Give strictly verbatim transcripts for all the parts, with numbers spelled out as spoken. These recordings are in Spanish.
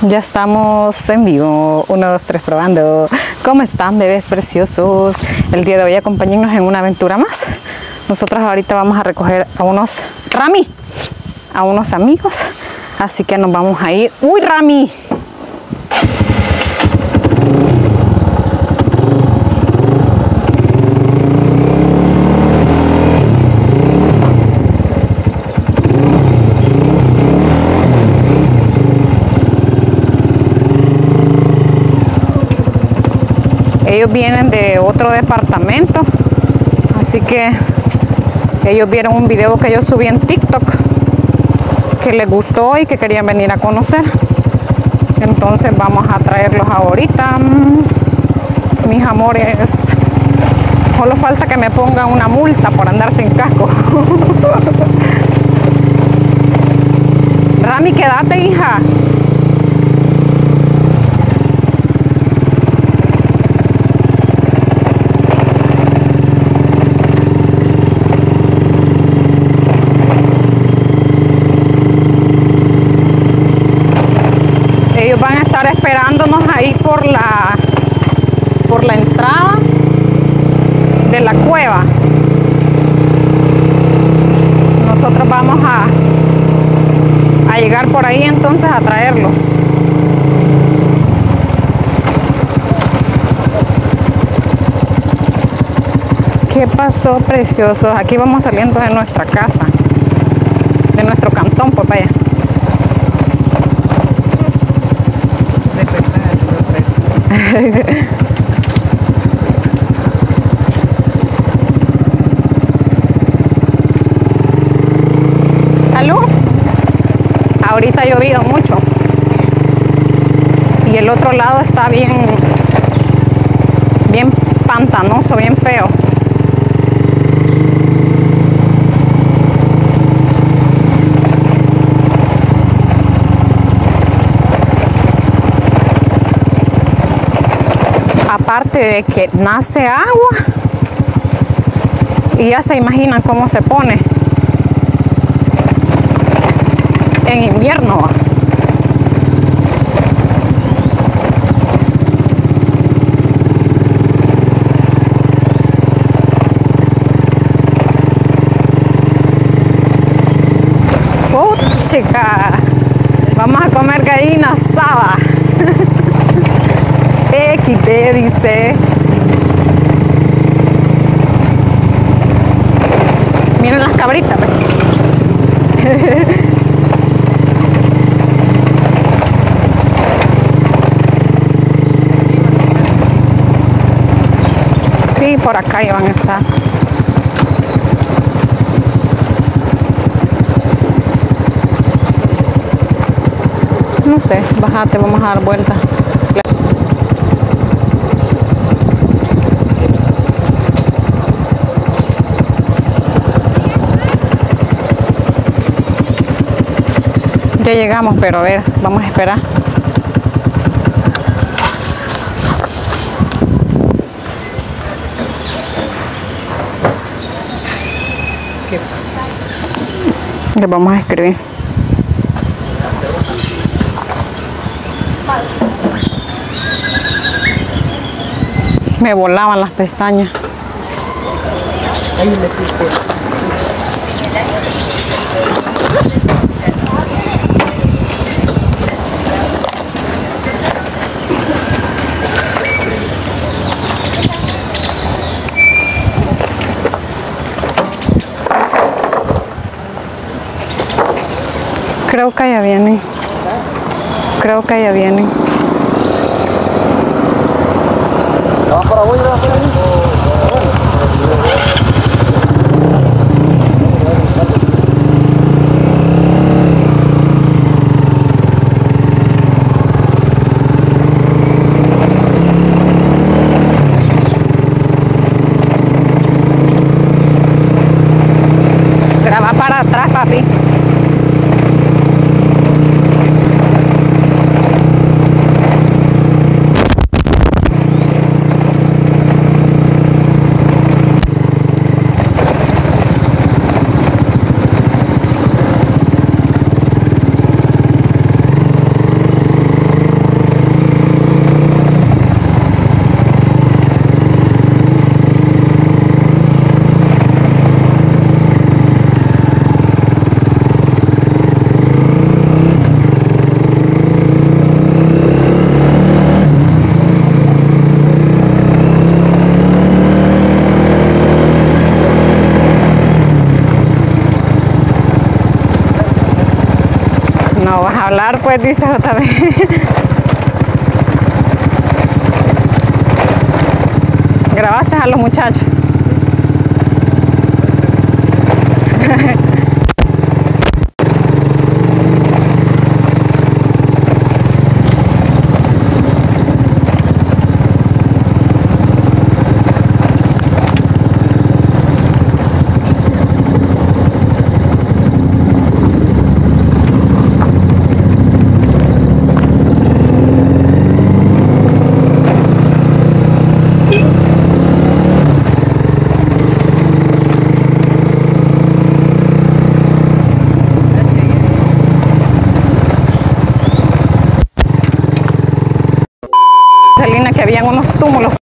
Ya estamos en vivo, uno, dos, tres, probando. ¿Cómo están, bebés preciosos? El día de hoy acompáñennos en una aventura más. Nosotros ahorita vamos a recoger a unos, Rami, a unos amigos. Así que nos vamos a ir. ¡Uy, Rami! Ellos vienen de otro departamento, así que ellos vieron un video que yo subí en TikTok que les gustó y que querían venir a conocer. Entonces vamos a traerlos ahorita. Mis amores, solo falta que me pongan una multa por andar sin casco. Rami, quédate, hija. Ellos van a estar esperándonos ahí por la por la entrada de la cueva. Nosotros vamos a a llegar por ahí entonces a traerlos. ¿Qué pasó, preciosos? Aquí vamos saliendo de nuestra casa, de nuestro cantón, pues vaya. ¿Aló? Ahorita ha llovido mucho y el otro lado está bien bien pantanoso, bien feo. Aparte de que nace agua y ya se imaginan cómo se pone en invierno. ¡Oh, chica! Vamos a comer gallina asada. X D dice. Miren las cabritas. Sí, por acá iban a estar. No sé, bájate, vamos a dar vuelta. Ya llegamos, pero a ver, vamos a esperar. Le vamos a escribir. Me volaban las pestañas. Creo que ya vienen. Creo que ya vienen. ¿Vamos para abajo y vamos para ahí? Graba para atrás, papi. Hablar pues, dice otra vez. Grabaste a los muchachos. Selina, que habían unos túmulos.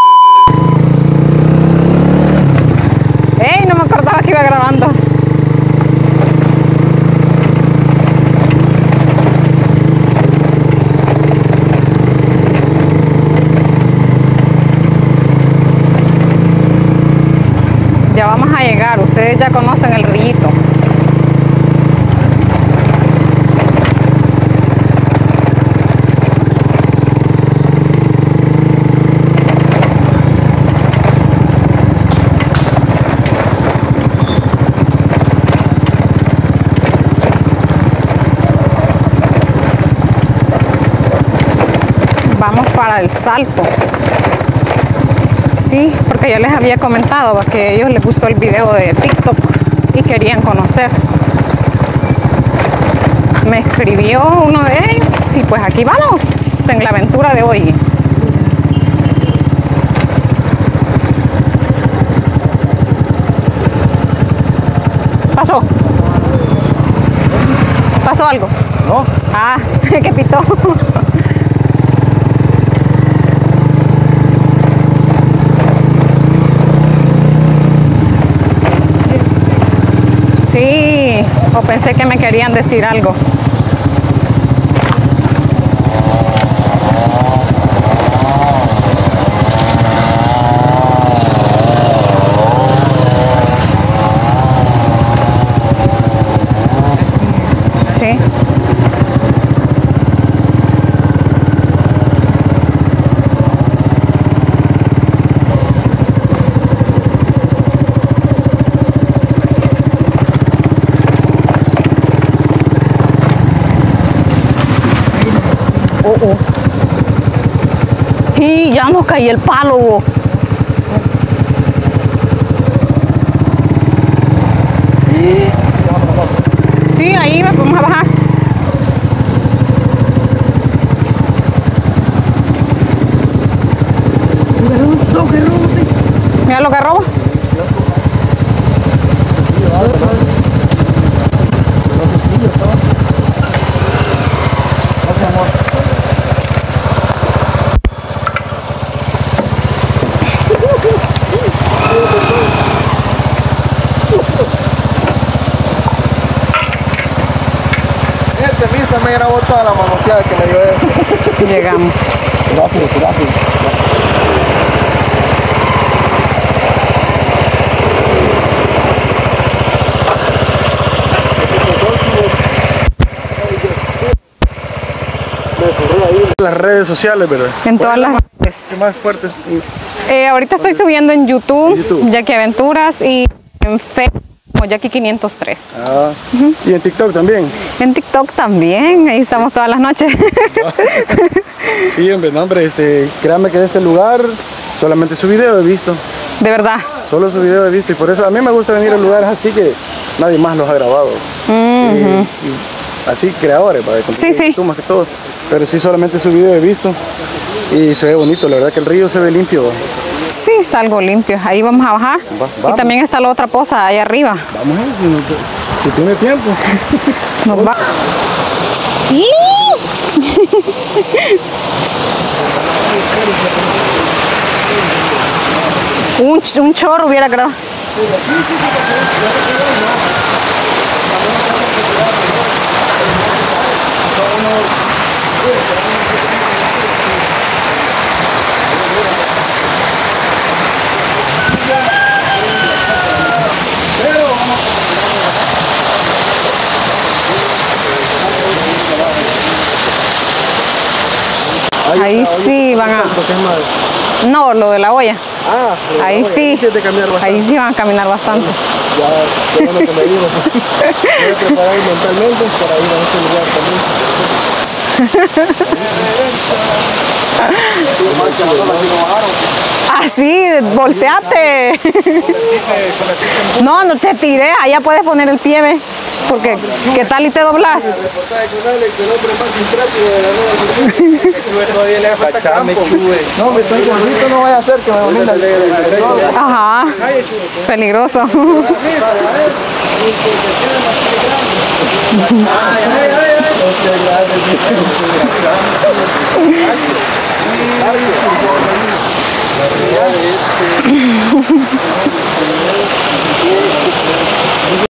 ¡Ey! No me acordaba que iba grabando. Ya vamos a llegar, ustedes ya conocen el rito. Vamos para el Salto. Sí, porque yo les había comentado que a ellos les gustó el video de TikTok y querían conocer. Me escribió uno de ellos y pues aquí vamos en la aventura de hoy. ¿Pasó? ¿Pasó algo? No. Ah, ¿qué pitó? Sí, o pensé que me querían decir algo. Sí. Oh, oh. Y ya nos caí el palo. Oh. Sí, ahí vamos a bajar. Mira lo que roba. Se me grabó toda la manoseada que me dio él. Llegamos. Rápido, rápido. En las redes sociales, ¿verdad? En todas las redes. Más fuertes. Eh, ahorita estoy subiendo en YouTube, En YouTube. Jackie Aventuras, y en Facebook como Jackie quinientos tres. Ah, uh-huh. Y en TikTok también. En TikTok también, ahí estamos todas las noches. Sí, hombre, no, hombre, este, créanme que de este lugar solamente su video he visto. De verdad. Solo su video he visto y por eso a mí me gusta venir a lugares así que nadie más los ha grabado. Uh-huh. y, y así creadores, para sí, sí. Tú más que todo. Pero sí solamente su video he visto y se ve bonito, la verdad que el río se ve limpio. Sí, es algo limpio. Ahí vamos a bajar. Va, y también está la otra poza ahí arriba. Vamos a ver si, no, si tiene tiempo. Nos va. un, un chorro hubiera grabado. Ahí sí van a... No, lo de la olla. Ah, ahí sí. Ahí sí van a caminar bastante. Ya, qué bueno que me digo. Voy a preparar mentalmente para ir a este lugar también. Así, volteate. No, no te tiré. Allá puedes poner el pie, ¿ves? Porque, ¿qué tal y te doblas? No, me estoy gordito, no vaya a hacer que me domine el... Ajá, peligroso.